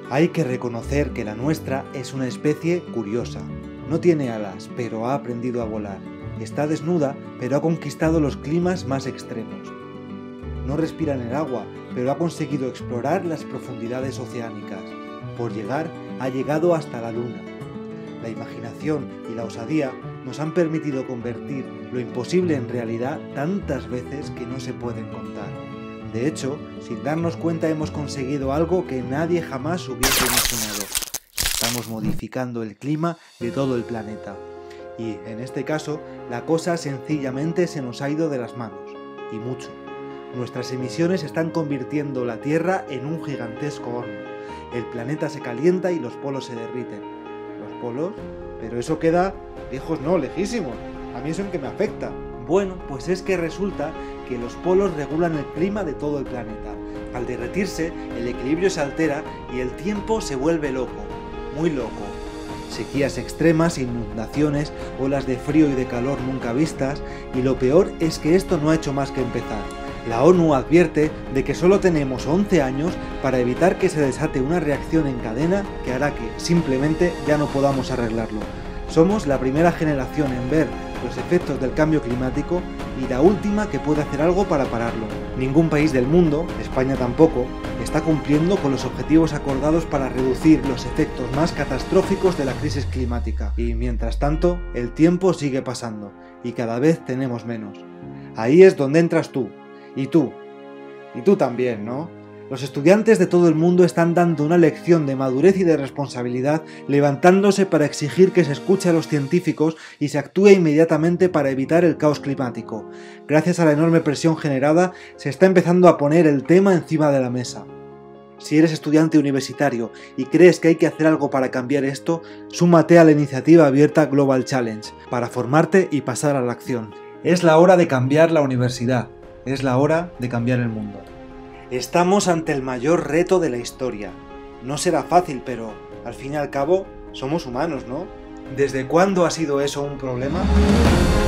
Hay que reconocer que la nuestra es una especie curiosa. No tiene alas, pero ha aprendido a volar. Está desnuda, pero ha conquistado los climas más extremos. No respira en el agua, pero ha conseguido explorar las profundidades oceánicas. Por llegar, ha llegado hasta la Luna. La imaginación y la osadía nos han permitido convertir lo imposible en realidad tantas veces que no se pueden contar. De hecho, sin darnos cuenta hemos conseguido algo que nadie jamás hubiese imaginado. Estamos modificando el clima de todo el planeta. Y, en este caso, la cosa sencillamente se nos ha ido de las manos. Y mucho. Nuestras emisiones están convirtiendo la Tierra en un gigantesco horno. El planeta se calienta y los polos se derriten. ¿Los polos? Pero eso queda lejos, no, lejísimos. ¿A mí eso en qué me afecta? Bueno, pues es que resulta que los polos regulan el clima de todo el planeta. Al derretirse, el equilibrio se altera y el tiempo se vuelve loco, muy loco. Sequías extremas, inundaciones, olas de frío y de calor nunca vistas, y lo peor es que esto no ha hecho más que empezar. La ONU advierte de que solo tenemos 11 años para evitar que se desate una reacción en cadena que hará que simplemente ya no podamos arreglarlo. Somos la primera generación en ver los efectos del cambio climático y la última que puede hacer algo para pararlo. Ningún país del mundo, España tampoco, está cumpliendo con los objetivos acordados para reducir los efectos más catastróficos de la crisis climática. Y mientras tanto, el tiempo sigue pasando y cada vez tenemos menos. Ahí es donde entras tú. Y tú también, ¿no? Los estudiantes de todo el mundo están dando una lección de madurez y de responsabilidad, levantándose para exigir que se escuche a los científicos y se actúe inmediatamente para evitar el caos climático. Gracias a la enorme presión generada, se está empezando a poner el tema encima de la mesa. Si eres estudiante universitario y crees que hay que hacer algo para cambiar esto, súmate a la iniciativa abierta Global Challenge, para formarte y pasar a la acción. Es la hora de cambiar la universidad. Es la hora de cambiar el mundo. Estamos ante el mayor reto de la historia. No será fácil, pero al fin y al cabo somos humanos, ¿no? ¿Desde cuándo ha sido eso un problema?